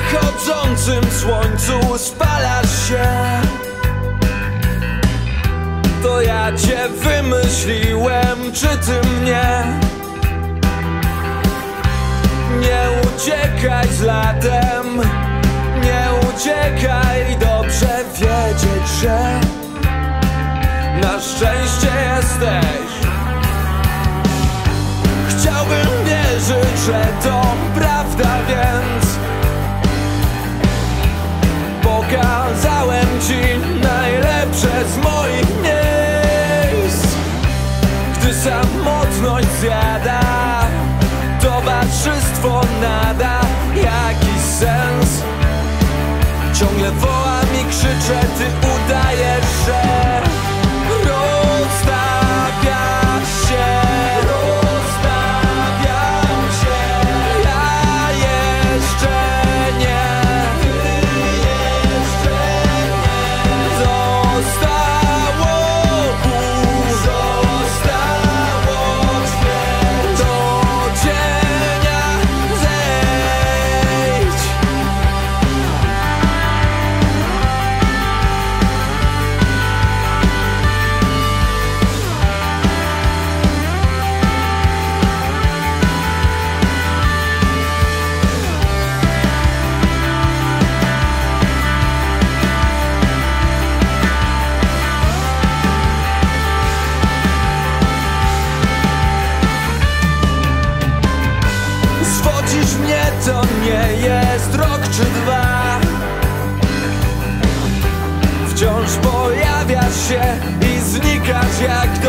zachodzącym słońcu spalasz się. To ja cię wymyśliłem, czy ty mnie? Nie uciekaj z latem, nie uciekaj. Dobrze wiedzieć, że na szczęście jesteś. Chciałbym wierzyć, że to prawda, więc pokazałem ci najlepsze z moich miejsc. Gdy samotność zjada, towarzystwo nada jakiś sens. Ciągle wołam i krzyczę, ty udajesz, że rozstawiasz się. Rozstawiam się. Ja jeszcze nie. Ty jeszcze nie. Zostało pół. Zostało ćwierć. Do cienia zejdź. Zwodzisz mnie, to nie jest rok czy dwa. Wciąż pojawiasz się i znikasz jak